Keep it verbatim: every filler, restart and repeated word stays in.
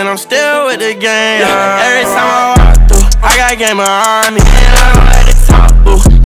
and I'm still with the game. Yeah. Every time I walk through, I got game around me, and I don't let it talk, boo.